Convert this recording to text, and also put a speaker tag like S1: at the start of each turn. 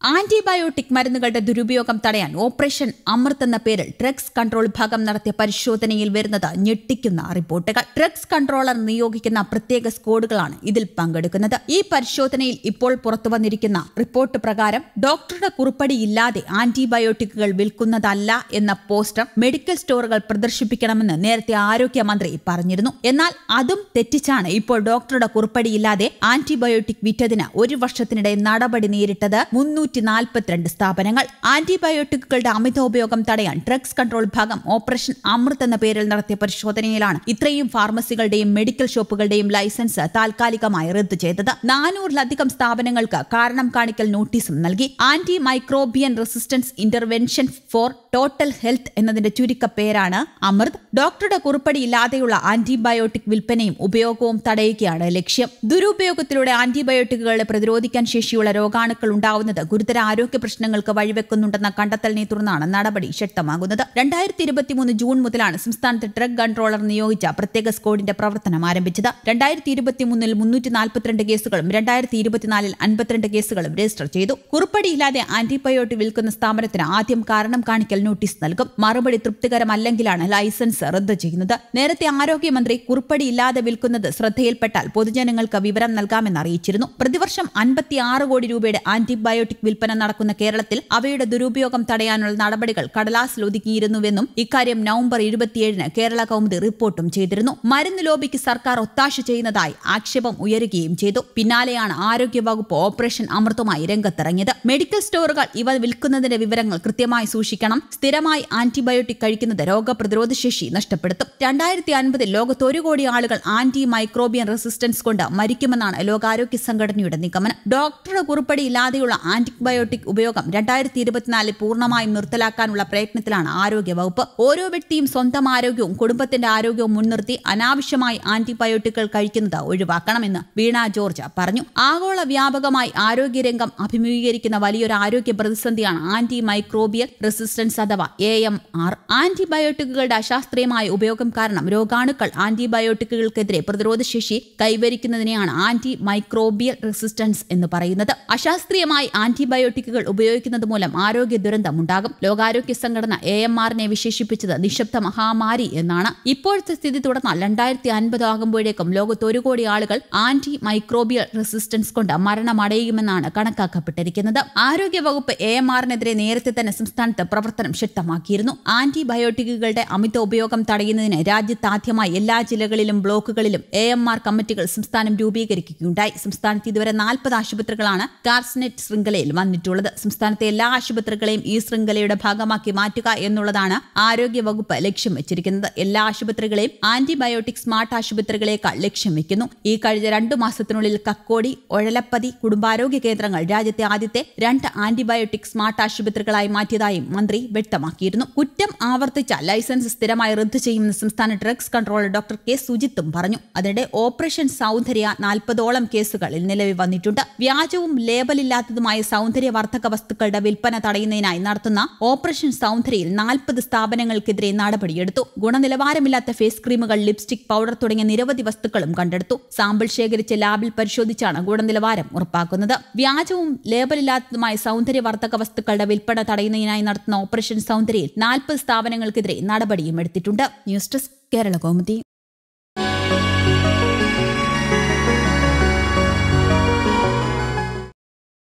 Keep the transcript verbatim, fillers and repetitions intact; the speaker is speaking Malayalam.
S1: ആന്റിബയോട്ടിക് മരുന്നുകളുടെ ദുരുപയോഗം തടയാൻ ഓപ്പറേഷൻ അമൃത് എന്ന പേരിൽ ഡ്രഗ്സ് കൺട്രോൾ വിഭാഗം നടത്തിയ പരിശോധനയിൽ വരുന്നത് ഞെട്ടിക്കുന്ന റിപ്പോർട്ടുകൾ. ഡ്രഗ്സ് കൺട്രോളർ നിയോഗിക്കുന്ന പ്രത്യേക സ്ക്വാഡുകളാണ് ഇതിൽ പങ്കെടുക്കുന്നത്. ഈ പരിശോധനയിൽ ഇപ്പോൾ പുറത്തുവന്നിരിക്കുന്ന റിപ്പോർട്ട് പ്രകാരം ഡോക്ടറുടെ കുറിപ്പടിയില്ലാതെ ആന്റിബയോട്ടിക്കുകൾ വിൽക്കുന്നതല്ല എന്ന പോസ്റ്റർ മെഡിക്കൽ സ്റ്റോറുകൾ പ്രദർശിപ്പിക്കണമെന്ന് നേരത്തെ ആരോഗ്യമന്ത്രി പറഞ്ഞിരുന്നു. എന്നാൽ അതും തെറ്റിച്ചാണ് ഇപ്പോൾ ഡോക്ടറുടെ കുറിപ്പടിയില്ലാതെ ആന്റിബയോട്ടിക് വിറ്റതിന് ഒരു വർഷത്തിനിടെ നടപടി നേരിട്ടത് മുന്നൂറ്റി നാൽപ്പത്തിരണ്ട് സ്ഥാപനങ്ങൾ. ആന്റിബയോട്ടിക്കുകളുടെ അമിതോപയോഗം തടയാൻ ഡ്രഗ്സ് കൺട്രോൾ വിഭാഗം ഓപ്പറേഷൻ അമൃത് എന്ന പേരിൽ നടത്തിയ പരിശോധനയിലാണ് ഇത്രയും ഫാർമസികളുടെയും മെഡിക്കൽ ഷോപ്പുകളുടെയും ലൈസൻസ് താൽക്കാലികമായി റദ്ദു ചെയ്തത്. നാനൂറിലധികം സ്ഥാപനങ്ങൾക്ക് കാരണം കാണിക്കൽ നോട്ടീസും നൽകി. Anti microbial resistance intervention for total health എന്നതിന്റെ ചുരുക്കപ്പേരാണ് അമൃത്. ഡോക്ടറുടെ കുറിപ്പടിയില്ലാതെയുള്ള ആന്റിബയോട്ടിക് വിൽപ്പനയും ഉപയോഗവും തടയുകയാണ് ലക്ഷ്യം. ദുരുപയോഗത്തിലൂടെ ആന്റിബയോട്ടിക്കുകളെ പ്രതിരോധിക്കാൻ ശേഷിയുള്ള രോഗാണുക്കൾ ഉണ്ടാവുന്നത് ഗുരുതര ആരോഗ്യ പ്രശ്നങ്ങൾക്ക് വഴിവെക്കുന്നുണ്ടെന്ന കണ്ടെത്തലിനെ തുടർന്നാണ് നടപടി ശക്തമാകുന്നത്. രണ്ടായിരത്തി ഇരുപത്തിമൂന്ന് ജൂൺ മുതലാണ് സംസ്ഥാനത്ത് ഡ്രഗ് കൺട്രോളർ നിയോഗിച്ച പ്രത്യേക സ്ക്വാഡിന്റെ പ്രവർത്തനം ആരംഭിച്ചത്. രണ്ടായിരത്തി ഇരുപത്തിമൂന്നിൽ മുന്നൂറ്റി നാൽപ്പത്തിരണ്ട് കേസുകളും രണ്ടായിരത്തി ഇരുപത്തിനാലിൽ അൻപത്തിരണ്ട് കേസുകളും രജിസ്റ്റർ ചെയ്തു. കുറിപ്പടിയില്ലാതെ ആന്റിബയോട്ടിക് വിൽക്കുന്ന സ്ഥാപനത്തിന് ആദ്യം കാരണം കാണിക്കൽ നോട്ടീസ് നൽകും. മറുപടി തൃപ്തികരമല്ലെങ്കിലാണ് ലൈസൻസ് റദ്ദു ചെയ്യുന്നത്. നേരത്തെ ആരോഗ്യമന്ത്രി കുറിപ്പടിയില്ലാതെ വിൽക്കുന്നത് ശ്രദ്ധയിൽപ്പെട്ടാൽ പൊതുജനങ്ങൾക്ക് വിവരം നൽകാമെന്ന് അറിയിച്ചിരുന്നു. പ്രതിവർഷം അൻപത്തിയാറ് കോടി രൂപയുടെ ആന്റിബയോട്ടിക് വിൽപ്പന നടക്കുന്ന കേരളത്തിൽ അവയുടെ ദുരുപയോഗം തടയാനുള്ള നടപടികൾ കടലാസിൽ ഒതുക്കിയിരുന്നുവെന്നും ഇക്കാര്യം നവംബർ ഇരുപത്തിയേഴിന് കേരള കൗമുദി റിപ്പോർട്ടും ചെയ്തിരുന്നു. മരുന്ന് ലോബിക്ക് സർക്കാർ ഒത്താശ ചെയ്യുന്നതായി ആക്ഷേപം ഉയരുകയും ചെയ്തു. പിന്നാലെയാണ് ആരോഗ്യവകുപ്പ് ഓപ്പറേഷൻ അമൃതുമായി രംഗത്തിറങ്ങിയത്. മെഡിക്കൽ സ്റ്റോറുകൾ ഇവ വിൽക്കുന്നതിന്റെ വിവരങ്ങൾ കൃത്യമായി സൂക്ഷിക്കണം. സ്ഥിരമായി ആന്റിബയോട്ടിക് കഴിക്കുന്നത് രോഗപ്രതിരോധ ശേഷി നഷ്ടപ്പെടുത്തും. രണ്ടായിരത്തി അൻപതിൽ ലോകത്ത് ഒരു കോടി ആളുകൾ ആന്റി മൈക്രോബിയൻ റെസിസ്റ്റൻസ് കൊണ്ട് മരിക്കുമെന്നാണ് ലോകാരോഗ്യ സംഘടനയുടെ നിഗമനം. ഡോക്ടറുടെ കുറിപ്പടിയില്ലാതെയുള്ള ആന്റിബയോട്ടിക് ഉപയോഗം രണ്ടായിരത്തി ഇരുപത്തിനാലിൽ പൂർണ്ണമായും നിർത്തലാക്കാനുള്ള പ്രയത്നത്തിലാണ് ആരോഗ്യവകുപ്പ്. ഓരോ വ്യക്തിയും സ്വന്തം ആരോഗ്യവും കുടുംബത്തിന്റെ ആരോഗ്യവും മുൻനിർത്തി അനാവശ്യമായി ആന്റിബയോട്ടിക്കുകൾ കഴിക്കുന്നത് ഒഴിവാക്കണമെന്ന് വീണ ജോർജ് പറഞ്ഞു. ആഗോള വ്യാപകമായി ആരോഗ്യരംഗം അഭിമുഖീകരിക്കുന്ന വലിയൊരു ആരോഗ്യ പ്രതിസന്ധിയാണ് ആന്റി മൈക്രോബിയൽ റെസിസ്റ്റൻസ് അഥവാ എ എം ആർ. ആന്റിബയോട്ടിക്കുകളുടെ അശാസ്ത്രീയമായ ഉപയോഗം കാരണം രോഗാണുക്കൾ ആന്റിബയോട്ടിക്കുകൾക്കെതിരെ പ്രതിരോധശേഷി കൈവരിക്കുന്നതിനെയാണ് ആന്റി മൈക്രോബിയൽ റെസിസ്റ്റൻസ് എന്ന് പറയുന്നത്. അശാസ്ത്രീയമായി ആന്റിബയോട്ടിക്കുകൾ ഉപയോഗിക്കുന്നത് മൂലം ആരോഗ്യ ദുരന്തമുണ്ടാകും. ലോകാരോഗ്യ സംഘടന എ എം ആറിനെ വിശേഷിപ്പിച്ചത് നിശബ്ദ മഹാമാരി എന്നാണ്. ഇപ്പോഴത്തെ സ്ഥിതി തുടർന്നാൽ രണ്ടായിരത്തി അൻപത് ആകുമ്പോഴേക്കും ലോകത്ത് ഒരു കോടി ആളുകൾ ആന്റി മൈക്രോബിയൽ റെസിസ്റ്റൻസ് കൊണ്ട് മരണമടയുമെന്നാണ് കണക്കാക്കപ്പെട്ടിരിക്കുന്നത്. ആരോഗ്യവകുപ്പ് എ എം ആറിനെതിരെ നേരത്തെ തന്നെ സംസ്ഥാനത്ത് പ്രവർത്തനം ശക്തമാക്കിയിരുന്നു. ആന്റിബയോട്ടിക്കുകളുടെ അമിത ഉപയോഗം തടയുന്നതിന് രാജ്യത്താദ്യമായി എല്ലാ ജില്ലകളിലും ബ്ലോക്കുകളിലും എ എം ആർ കമ്മിറ്റികൾ സംസ്ഥാനം രൂപീകരിക്കുകയുണ്ടായി. സംസ്ഥാനത്ത് ഇതുവരെ നാൽപ്പത് ആശുപത്രികളാണ് കാർസ്നെറ്റ് ശൃംഖലയിൽ വന്നിട്ടുള്ളത്. സംസ്ഥാനത്തെ എല്ലാ ആശുപത്രികളെയും ഈ ശൃംഖലയുടെ ഭാഗമാക്കി മാറ്റുക എന്നുള്ളതാണ് ആരോഗ്യവകുപ്പ് ലക്ഷ്യം വെച്ചിരിക്കുന്നത്. എല്ലാ ആശുപത്രികളെയും ആന്റിബയോട്ടിക് സ്മാർട്ട് ആശുപത്രികളേക്കാൾ ലക്ഷ്യം വെക്കുന്നു. ഈ കഴിഞ്ഞ രണ്ടു മാസത്തിനുള്ളിൽ കക്കോടി, ഒഴലപ്പതി കുടുംബാരോഗ്യ കേന്ദ്രങ്ങൾ രാജ്യത്തെ ആദ്യത്തെ രണ്ട് ആന്റിബയോട്ടിക് സ്മാർട്ട് ആശുപത്രികളായി മാറ്റിയതായും മന്ത്രി വ്യക്തമാക്കിയിരുന്നു. കുറ്റം ആവർത്തിച്ച ലൈസൻസ് സ്ഥിരമായി റദ്ദു ചെയ്യുമെന്ന് സംസ്ഥാന ഡ്രഗ്സ് കൺട്രോളർ ഡോക്ടർ കെ സുജിത്തും പറഞ്ഞു. അതിനിടെ ഓപ്പറേഷൻ സൗന്ദര്യ നാൽപ്പതോളം കേസുകളിൽ നിലവിൽ വന്നിട്ടുണ്ട്. വ്യാജവും ലേബലില്ലാത്തതുമായ സൗന്ദര്യവർദ്ധക വസ്തുക്കളുടെ വിൽപ്പന തടയുന്നതിനായി നടത്തുന്ന ഓപ്പറേഷൻ സൗന്ദര്യയിൽ നാൽപ്പത് സ്ഥാപനങ്ങൾക്കെതിരെ നടപടിയെടുത്തു. ഗുണനിലവാരമില്ലാത്ത ഫേസ് ക്രീമുകൾ, ലിപ്സ്റ്റിക്, പൗഡർ തുടങ്ങിയ നിരവധി വസ്തുക്കളും കണ്ടെടുത്തു. സാമ്പിൾ ശേഖരിച്ച് ലാബിൽ പരിശോധിച്ചാണ് ഗുണനിലവാരം ഉറപ്പാക്കുന്നത്. വ്യാജവും ലേബലില്ലാത്തതുമായ സൗന്ദര്യവർദ്ധക വസ്തുക്കളുടെ വിൽപ്പന തടയുന്നതിനായി നടത്തുന്ന ഓപ്പറേഷൻ സൗന്ദര്യയിൽ നാൽപ്പത് സ്ഥാപനങ്ങൾക്കെതിരെ നടപടിയും എടുത്തിട്ടുണ്ട്. News desk Kerala Kaumudi.